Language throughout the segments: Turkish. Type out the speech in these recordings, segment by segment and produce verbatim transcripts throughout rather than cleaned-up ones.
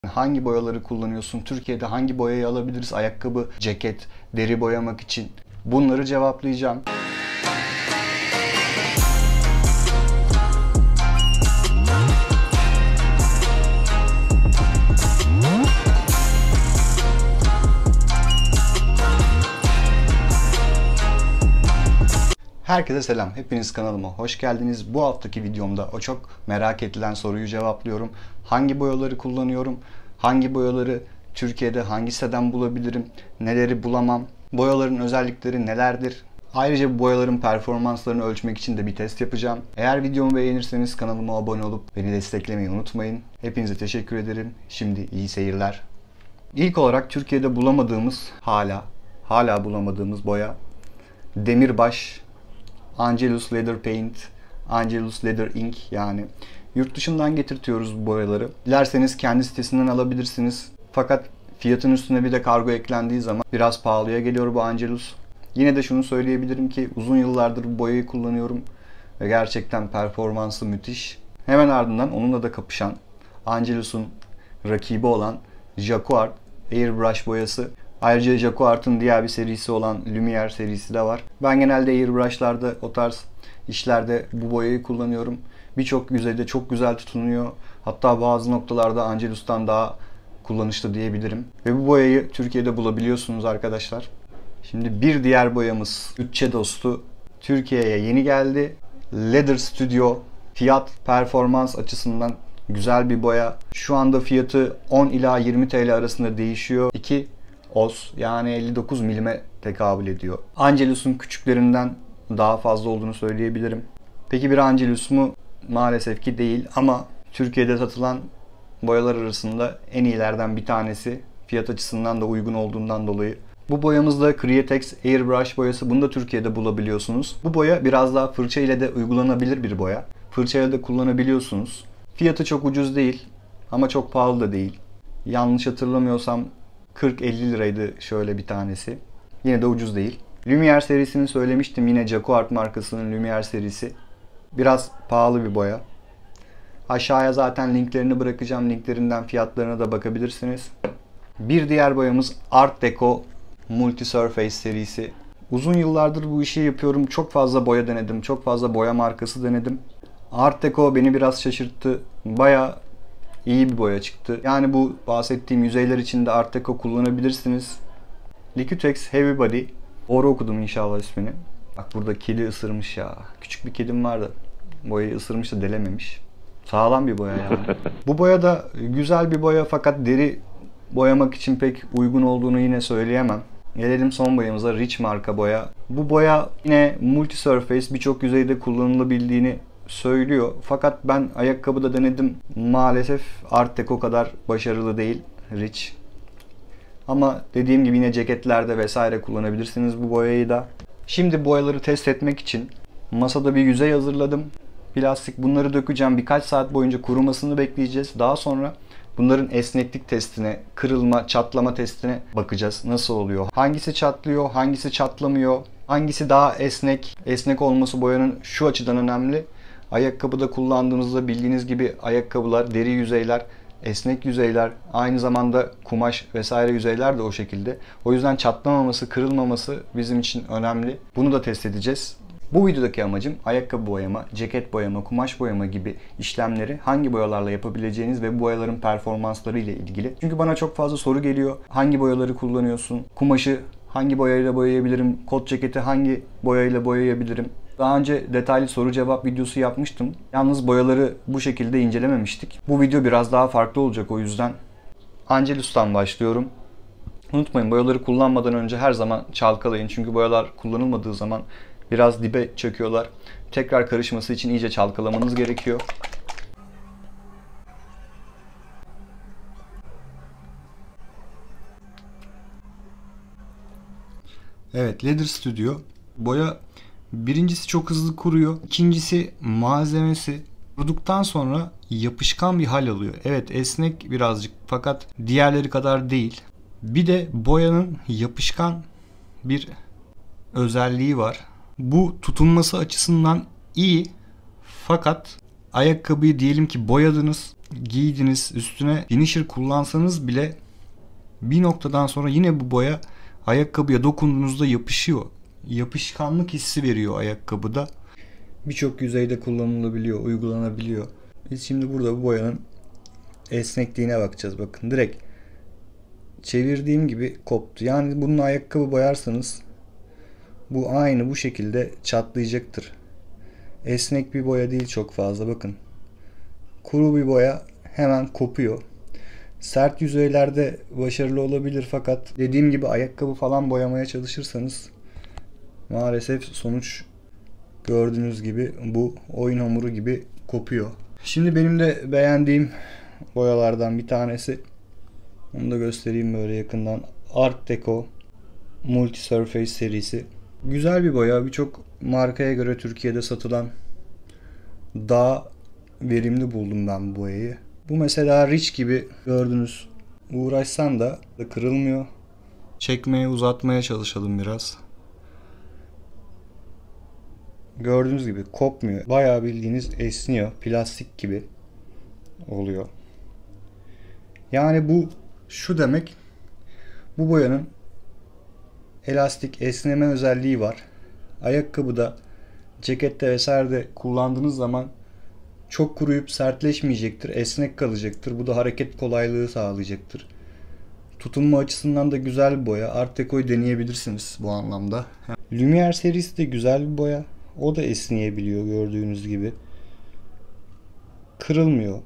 Hangi boyaları kullanıyorsun? Türkiye'de hangi boyayı alabiliriz? Ayakkabı, ceket, deri boyamak için. Bunları cevaplayacağım. Herkese selam. Hepiniz kanalıma hoş geldiniz. Bu haftaki videomda o çok merak edilen soruyu cevaplıyorum. Hangi boyaları kullanıyorum? Hangi boyaları Türkiye'de hangi siteden bulabilirim? Neleri bulamam? Boyaların özellikleri nelerdir? Ayrıca bu boyaların performanslarını ölçmek için de bir test yapacağım. Eğer videomu beğenirseniz kanalıma abone olup beni desteklemeyi unutmayın. Hepinize teşekkür ederim. Şimdi iyi seyirler. İlk olarak Türkiye'de bulamadığımız, hala hala bulamadığımız boya Demirbaş Angelus Leather Paint, Angelus Leather Ink, yani yurt dışından getirtiyoruz bu boyaları. Dilerseniz kendi sitesinden alabilirsiniz. Fakat fiyatın üstüne bir de kargo eklendiği zaman biraz pahalıya geliyor bu Angelus. Yine de şunu söyleyebilirim ki uzun yıllardır bu boyayı kullanıyorum ve gerçekten performansı müthiş. Hemen ardından onunla da kapışan Angelus'un rakibi olan Jacquard Airbrush boyası. Ayrıca Jacquard'ın diğer bir serisi olan Lumiere serisi de var. Ben genelde airbrush'larda, o tarz işlerde bu boyayı kullanıyorum. Birçok yüzeyde çok güzel tutunuyor. Hatta bazı noktalarda Angelus'tan daha kullanışlı diyebilirim. Ve bu boyayı Türkiye'de bulabiliyorsunuz arkadaşlar. Şimdi bir diğer boyamız bütçe dostu. Türkiye'ye yeni geldi. Leather Studio. Fiyat performans açısından güzel bir boya. Şu anda fiyatı on ila yirmi TL arasında değişiyor. iki oz, yani elli dokuz milime tekabül ediyor. Angelus'un küçüklerinden daha fazla olduğunu söyleyebilirim. Peki bir Angelus mu? Maalesef ki değil, ama Türkiye'de satılan boyalar arasında en iyilerden bir tanesi. Fiyat açısından da uygun olduğundan dolayı. Bu boyamız da Createx Airbrush boyası. Bunu da Türkiye'de bulabiliyorsunuz. Bu boya biraz daha fırça ile de uygulanabilir bir boya. Fırça ile de kullanabiliyorsunuz. Fiyatı çok ucuz değil ama çok pahalı da değil. Yanlış hatırlamıyorsam kırk elli liraydı şöyle bir tanesi. Yine de ucuz değil. Lumiere serisini söylemiştim. Yine Jacquard markasının Lumiere serisi. Biraz pahalı bir boya. Aşağıya zaten linklerini bırakacağım. Linklerinden fiyatlarına da bakabilirsiniz. Bir diğer boyamız Art Deco Multi Surface serisi. Uzun yıllardır bu işi yapıyorum. Çok fazla boya denedim. Çok fazla boya markası denedim. Art Deco beni biraz şaşırttı. Bayağı İyi bir boya çıktı. Yani bu bahsettiğim yüzeyler için de Art Deco kullanabilirsiniz. Liquitex Heavy Body. Doğru okudum inşallah ismini. Bak burada kedi ısırmış ya. Küçük bir kedim vardı. Boyayı ısırmış da delememiş. Sağlam bir boya yani. Bu boya da güzel bir boya, fakat deri boyamak için pek uygun olduğunu yine söyleyemem. Gelelim son boyamıza, Rich marka boya. Bu boya yine multi surface, birçok yüzeyde kullanılabildiğini söylüyor. Fakat ben ayakkabıda denedim. Maalesef Art Deco kadar başarılı değil Rich. Ama dediğim gibi yine ceketlerde vesaire kullanabilirsiniz bu boyayı da. Şimdi boyaları test etmek için masada bir yüzey hazırladım. Plastik, bunları dökeceğim. Birkaç saat boyunca kurumasını bekleyeceğiz. Daha sonra bunların esneklik testine, kırılma, çatlama testine bakacağız. Nasıl oluyor? Hangisi çatlıyor, hangisi çatlamıyor? Hangisi daha esnek? Esnek olması boyanın şu açıdan önemli. Ayakkabıda kullandığınızda bildiğiniz gibi ayakkabılar, deri yüzeyler, esnek yüzeyler, aynı zamanda kumaş vesaire yüzeyler de o şekilde. O yüzden çatlamaması, kırılmaması bizim için önemli. Bunu da test edeceğiz. Bu videodaki amacım ayakkabı boyama, ceket boyama, kumaş boyama gibi işlemleri hangi boyalarla yapabileceğiniz ve bu boyaların performansları ile ilgili. Çünkü bana çok fazla soru geliyor. Hangi boyaları kullanıyorsun? Kumaşı hangi boyayla boyayabilirim? Kot ceketi hangi boyayla boyayabilirim? Daha önce detaylı soru cevap videosu yapmıştım. Yalnız boyaları bu şekilde incelememiştik. Bu video biraz daha farklı olacak, o yüzden Angelus'tan başlıyorum. Unutmayın, boyaları kullanmadan önce her zaman çalkalayın. Çünkü boyalar kullanılmadığı zaman biraz dibe çöküyorlar. Tekrar karışması için iyice çalkalamanız gerekiyor. Evet, Leather Studio. Boya birincisi çok hızlı kuruyor. İkincisi malzemesi kuruduktan sonra yapışkan bir hal alıyor. Evet, esnek birazcık, fakat diğerleri kadar değil. Bir de boyanın yapışkan bir özelliği var. Bu tutunması açısından iyi, fakat ayakkabıyı diyelim ki boyadınız, giydiniz, üstüne finisher kullansanız bile bir noktadan sonra yine bu boya ayakkabıya dokunduğunuzda yapışıyor. Yapışkanlık hissi veriyor ayakkabıda. Birçok yüzeyde kullanılabiliyor, uygulanabiliyor. Biz şimdi burada bu boyanın esnekliğine bakacağız. Bakın direkt çevirdiğim gibi koptu. Yani bununla ayakkabı boyarsanız bu aynı bu şekilde çatlayacaktır. Esnek bir boya değil çok fazla. Bakın kuru bir boya hemen kopuyor. Sert yüzeylerde başarılı olabilir fakat dediğim gibi ayakkabı falan boyamaya çalışırsanız maalesef sonuç gördüğünüz gibi bu oyun hamuru gibi kopuyor. Şimdi benim de beğendiğim boyalardan bir tanesi, onu da göstereyim böyle yakından, Art Deco Multi Surface serisi. Güzel bir boya. Birçok markaya göre Türkiye'de satılan daha verimli buldum ben bu boyayı. Bu mesela Rich gibi gördünüz. Uğraşsan da kırılmıyor. Çekmeye, uzatmaya çalışalım biraz. Gördüğünüz gibi kopmuyor. Bayağı bildiğiniz esniyor. Plastik gibi oluyor. Yani bu şu demek. Bu boyanın elastik esneme özelliği var. Ayakkabıda, cekette vesairede kullandığınız zaman çok kuruyup sertleşmeyecektir. Esnek kalacaktır. Bu da hareket kolaylığı sağlayacaktır. Tutunma açısından da güzel bir boya. Art Deco'yu deneyebilirsiniz bu anlamda. Lumiere serisi de güzel bir boya. O da esneyebiliyor gördüğünüz gibi. Kırılmıyor.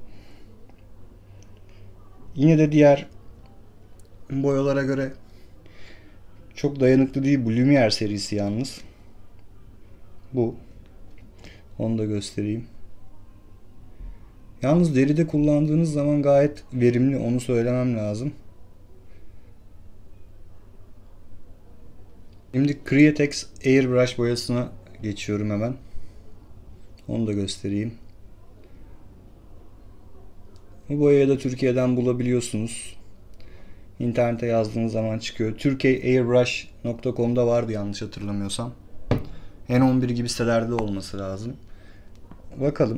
Yine de diğer boyalara göre çok dayanıklı değil bu Lumiere serisi yalnız. Bu. Onu da göstereyim. Yalnız deride kullandığınız zaman gayet verimli, onu söylemem lazım. Şimdi Createx Airbrush boyasına geçiyorum hemen. Onu da göstereyim. Bu boyayı da Türkiye'den bulabiliyorsunuz. İnternete yazdığınız zaman çıkıyor. Türkiye airbrush nokta com'da vardı yanlış hatırlamıyorsam. N on bir gibi sitelerde olması lazım. Bakalım.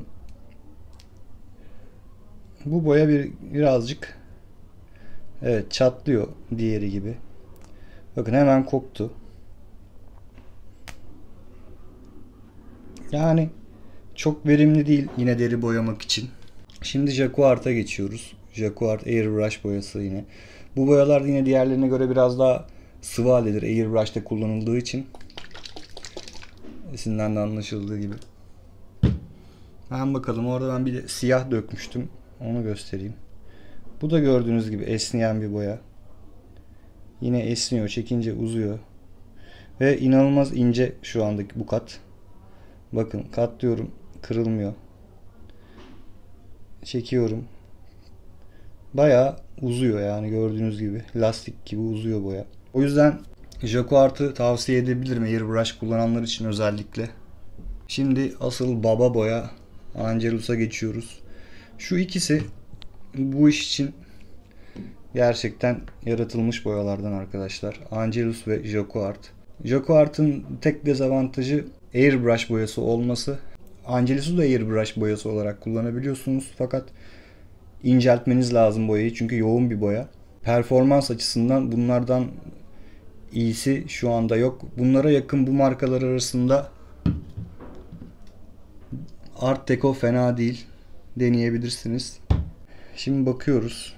Bu boya bir birazcık evet çatlıyor diğeri gibi. Bakın hemen koptu. Yani çok verimli değil yine deri boyamak için. Şimdi Jacquard'a geçiyoruz. Jacquard Airbrush boyası yine. Bu boyalar yine diğerlerine göre biraz daha sıvı haldedir. Airbrush'ta kullanıldığı için. İsimden de anlaşıldığı gibi. Hemen bakalım. Orada ben bir de siyah dökmüştüm. Onu göstereyim. Bu da gördüğünüz gibi esneyen bir boya. Yine esniyor. Çekince uzuyor. Ve inanılmaz ince şu andaki bu kat. Bakın katlıyorum. Kırılmıyor. Çekiyorum. Bayağı uzuyor yani gördüğünüz gibi. Lastik gibi uzuyor boya. O yüzden Jacquard'ı tavsiye edebilirim airbrush kullananlar için özellikle. Şimdi asıl baba boya Angelus'a geçiyoruz. Şu ikisi bu iş için gerçekten yaratılmış boyalardan arkadaşlar. Angelus ve Jacquard. Jacquard'ın tek dezavantajı airbrush boyası olması. Angelus'u da airbrush boyası olarak kullanabiliyorsunuz. Fakat inceltmeniz lazım boyayı. Çünkü yoğun bir boya. Performans açısından bunlardan iyisi şu anda yok. Bunlara yakın bu markalar arasında Art Deco fena değil. Deneyebilirsiniz. Şimdi bakıyoruz.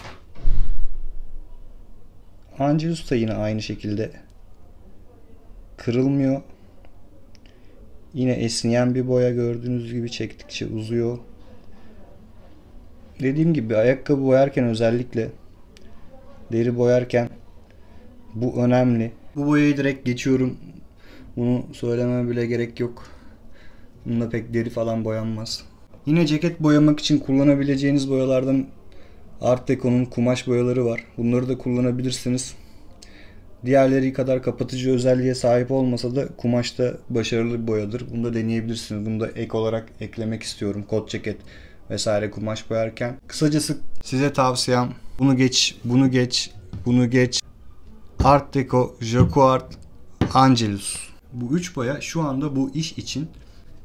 Angelus da yine aynı şekilde kırılmıyor. Yine esneyen bir boya gördüğünüz gibi çektikçe uzuyor. Dediğim gibi ayakkabı boyarken özellikle deri boyarken bu önemli. Bu boyayı direkt geçiyorum. Bunu söylememe bile gerek yok. Bununla pek deri falan boyanmaz. Yine ceket boyamak için kullanabileceğiniz boyalardan Art Deco'nun kumaş boyaları var. Bunları da kullanabilirsiniz. Diğerleri kadar kapatıcı özelliğe sahip olmasa da kumaşta başarılı bir boyadır. Bunu da deneyebilirsiniz. Bunu da ek olarak eklemek istiyorum. Kot ceket vesaire kumaş boyarken. Kısacası size tavsiyem bunu geç, bunu geç, bunu geç. Art Deco, Jacquard, Angelus. Bu üç boya şu anda bu iş için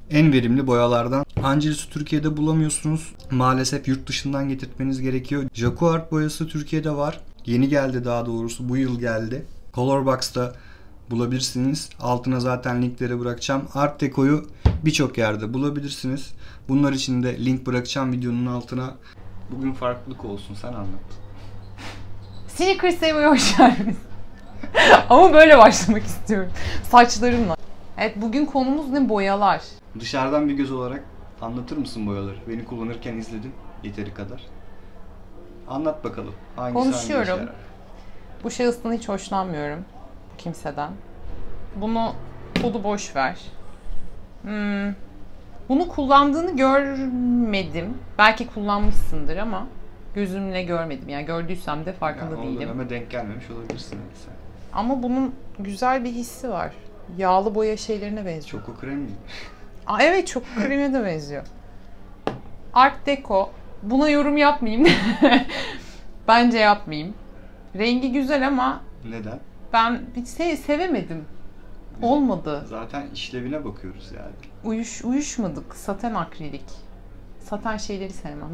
en verimli boyalardan. Angelus'u Türkiye'de bulamıyorsunuz. Maalesef yurt dışından getirtmeniz gerekiyor. Jacquard boyası Türkiye'de var. Yeni geldi, daha doğrusu bu yıl geldi. Colorbox'ta bulabilirsiniz. Altına zaten linkleri bırakacağım. Art Deco'yu birçok yerde bulabilirsiniz. Bunlar için de link bırakacağım videonun altına. Bugün farklılık olsun, sen anlat. Sneakers sevmeye hoş geldiniz. Ama böyle başlamak istiyorum. Saçlarımla. Evet, bugün konumuz ne? Boyalar. Dışarıdan bir göz olarak anlatır mısın boyaları? Beni kullanırken izledim yeteri kadar. Anlat bakalım. Hangisi Konuşuyorum. hangi işe yarar? Bu şahıstan hiç hoşlanmıyorum. Kimseden. Bunu, bunu boş ver. Hmm. Bunu kullandığını görmedim. Belki kullanmışsındır ama gözümle görmedim. Yani gördüysem de farkında Yani değilim. Ama denk gelmemiş olabilirsin sen. Ama bunun güzel bir hissi var. Yağlı boya şeylerine benziyor. Choco krem mi? Aa, evet, çok kreme de benziyor. Art Deco. Buna yorum yapmayayım. Bence yapmayayım. Rengi güzel ama Neden? ben hiç se- sevemedim. Olmadı. Zaten işlevine bakıyoruz yani. Uyuş, uyuşmadık. Saten akrilik. Saten şeyleri sevmem.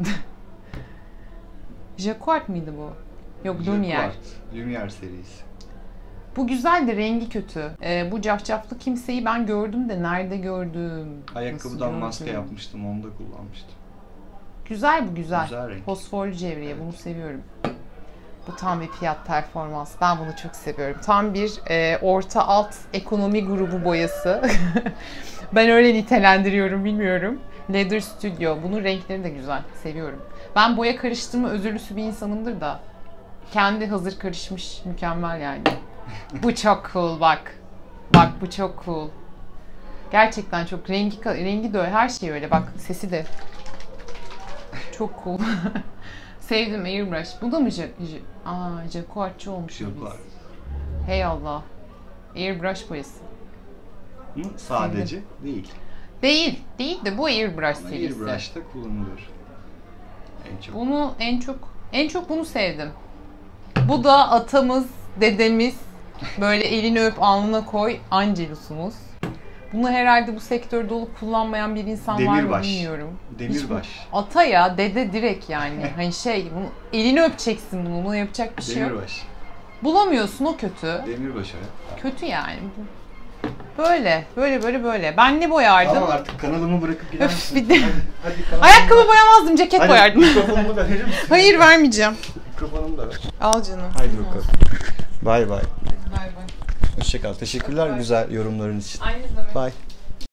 Jacquard mıydı bu? Yok, Lumière. Jacquard, Lumière serisi. Bu güzel de rengi kötü. Ee, bu cafcaflı kimseyi ben gördüm de nerede gördüm? Ayakkabıdan Nasıl maske gördüm? yapmıştım, onu da kullanmıştım. Güzel, bu güzel. Güzel renk. Fosforlu cevriye, bunu seviyorum. Bu tam bir fiyat performans. Ben bunu çok seviyorum. Tam bir e, orta alt ekonomi grubu boyası. Ben öyle nitelendiriyorum, bilmiyorum. Leather Studio. Bunun renkleri de güzel. Seviyorum. Ben boya karıştırma özürlüsü bir insanımdır da. Kendi hazır karışmış, mükemmel yani. Bu çok cool bak. Bak, bu çok cool. Gerçekten çok rengi rengi de öyle, her şey öyle. Bak, sesi de çok cool. Sevdim Airbrush. Bu da mı J... J... Aa, Jacquard'çı olmuşuz biz. Jacquard. Hey Allah. Airbrush boyası. Hı? Sadece değil. Değil. Değil de bu Airbrush Ama serisi. Airbrush'ta kullanılır. En çok. Bunu en çok en çok bunu sevdim. Bu da atamız, dedemiz, böyle elini öp alnına koy Angelus'umuz. Bunu herhalde bu sektörde olup kullanmayan bir insan var mı Demirbaş. bilmiyorum. Demirbaş. Hiç- Ata ya, dede direkt yani. Hani şey, bunu, elini öpeceksin bunu, bunu yapacak bir şey yok. Demirbaş. Bulamıyorsun, o kötü. Demirbaş evet. Kötü yani. Böyle, böyle, böyle, böyle. Ben ne boyardım? Tamam, artık kanalımı bırakıp gider Öf, misin? bir de- Hadi, hadi kanalımı Ayakkabı bırak. boyamazdım, ceket Hadi, boyardım. mikrofonumu da verir misin? Hayır, vermeyeceğim. Mikrofonumu da ver. Al canım. Haydi bakalım. Bay bay. Bay bay. Hoşçakal. Teşekkürler güzel yorumlarınız için. Aynı zamanda. Bye.